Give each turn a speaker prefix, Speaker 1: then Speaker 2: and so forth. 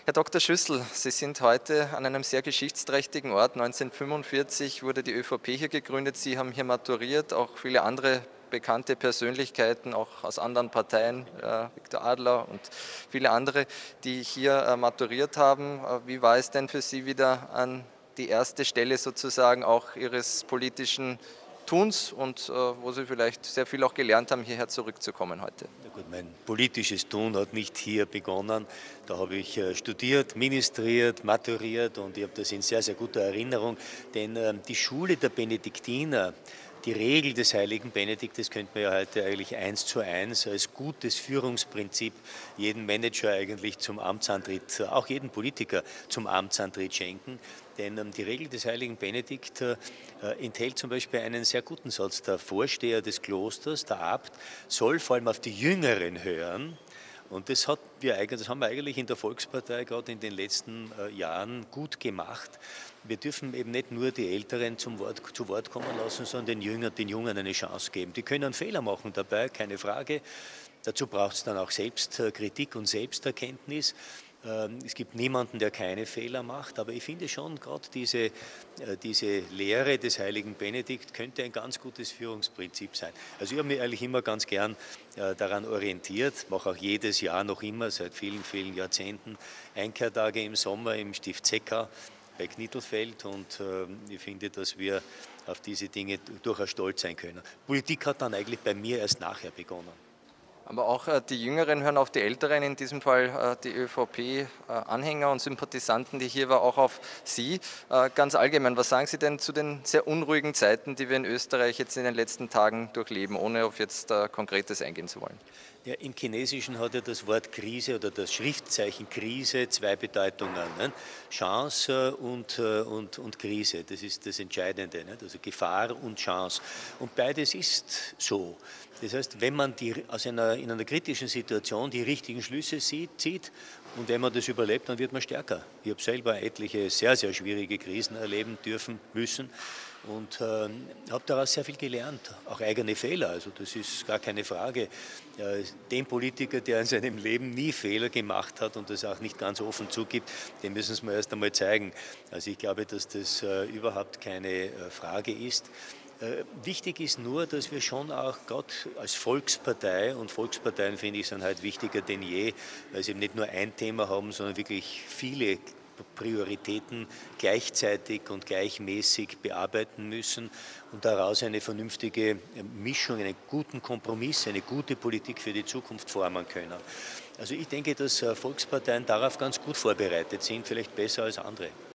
Speaker 1: Herr Dr. Schüssel, Sie sind heute an einem sehr geschichtsträchtigen Ort. 1945 wurde die ÖVP hier gegründet. Sie haben hier maturiert, auch viele andere bekannte Persönlichkeiten, auch aus anderen Parteien, Viktor Adler und viele andere, die hier maturiert haben. Wie war es denn für Sie wieder an die erste Stelle sozusagen auch Ihres politischen Tuns und wo Sie vielleicht sehr viel auch gelernt haben, hierher zurückzukommen heute?
Speaker 2: Ja gut, mein politisches Tun hat nicht hier begonnen. Da habe ich studiert, ministriert, maturiert und ich habe das in sehr, sehr guter Erinnerung. Denn die Schule der Benediktiner, die Regel des heiligen Benedikt, das könnte man ja heute eigentlich 1:1 als gutes Führungsprinzip jedem Manager eigentlich zum Amtsantritt, auch jedem Politiker zum Amtsantritt schenken. Denn die Regel des heiligen Benedikt enthält zum Beispiel einen sehr guten Satz. Der Vorsteher des Klosters, der Abt, soll vor allem auf die Jüngeren hören. Und das haben wir eigentlich in der Volkspartei gerade in den letzten Jahren gut gemacht. Wir dürfen eben nicht nur die Älteren zu Wort kommen lassen, sondern den Jungen eine Chance geben. Die können Fehler machen dabei, keine Frage. Dazu braucht es dann auch Selbstkritik und Selbsterkenntnis. Es gibt niemanden, der keine Fehler macht, aber ich finde schon, gerade diese Lehre des heiligen Benedikt könnte ein ganz gutes Führungsprinzip sein. Also ich habe mich eigentlich immer ganz gern daran orientiert, mache auch jedes Jahr noch immer, seit vielen, vielen Jahrzehnten, Einkehrtage im Sommer im Stift Zecka bei Knittelfeld und ich finde, dass wir auf diese Dinge durchaus stolz sein können. Politik hat dann eigentlich bei mir erst nachher begonnen.
Speaker 1: Aber auch die Jüngeren hören auf die Älteren, in diesem Fall die ÖVP-Anhänger und Sympathisanten, die hier war, auch auf Sie. Ganz allgemein, was sagen Sie denn zu den sehr unruhigen Zeiten, die wir in Österreich jetzt in den letzten Tagen durchleben, ohne auf jetzt Konkretes eingehen zu wollen?
Speaker 2: Ja, im Chinesischen hat ja das Wort Krise oder das Schriftzeichen Krise zwei Bedeutungen. Ne? Chance und Krise, das ist das Entscheidende. Ne? Also Gefahr und Chance. Und beides ist so. Das heißt, wenn man in einer kritischen Situation die richtigen Schlüsse zieht und wenn man das überlebt, dann wird man stärker. Ich habe selber etliche sehr, sehr schwierige Krisen erleben dürfen, müssen und habe daraus sehr viel gelernt, auch eigene Fehler, also das ist gar keine Frage. Dem Politiker, der in seinem Leben nie Fehler gemacht hat und das auch nicht ganz offen zugibt, dem müssen es mir erst einmal zeigen. Also ich glaube, dass das überhaupt keine Frage ist. Wichtig ist nur, dass wir schon auch gerade als Volkspartei, und Volksparteien finde ich sind halt wichtiger denn je, weil sie eben nicht nur ein Thema haben, sondern wirklich viele Prioritäten gleichzeitig und gleichmäßig bearbeiten müssen und daraus eine vernünftige Mischung, einen guten Kompromiss, eine gute Politik für die Zukunft formen können. Also ich denke, dass Volksparteien darauf ganz gut vorbereitet sind, vielleicht besser als andere.